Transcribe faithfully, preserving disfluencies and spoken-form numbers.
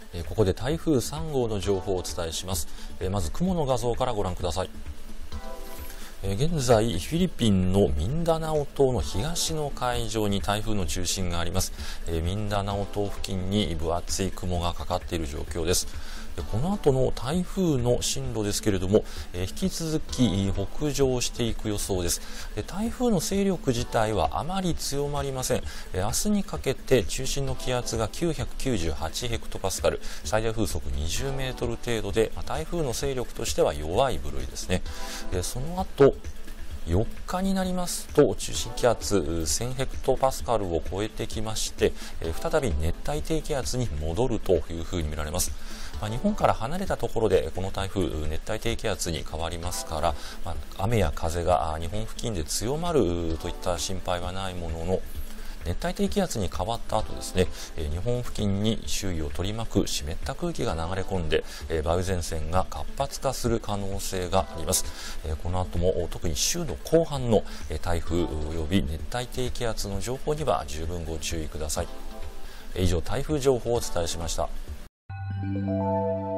ここで台風さん号の情報をお伝えします。まず雲の画像からご覧ください。現在フィリピンのミンダナオ島の東の海上に台風の中心があります。ミンダナオ島付近に分厚い雲がかかっている状況です。この後の台風の進路ですけれども、引き続き北上していく予想です。台風の勢力自体はあまり強まりません。明日にかけて中心の気圧がきゅうひゃくきゅうじゅうはちヘクトパスカル、最大風速にじゅうメートル程度で、台風の勢力としては弱い部類ですね。その後よっかになりますと中心気圧せんヘクトパスカルを超えてきまして、再び熱帯低気圧に戻るというふうに見られます。まあ、日本から離れたところでこの台風熱帯低気圧に変わりますから、まあ、雨や風が日本付近で強まるといった心配はないものの、熱帯低気圧に変わった後ですね、日本付近に周囲を取り巻く湿った空気が流れ込んで梅雨前線が活発化する可能性があります。この後も特に週の後半の台風および熱帯低気圧の情報には十分ご注意ください。以上、台風情報をお伝えしました。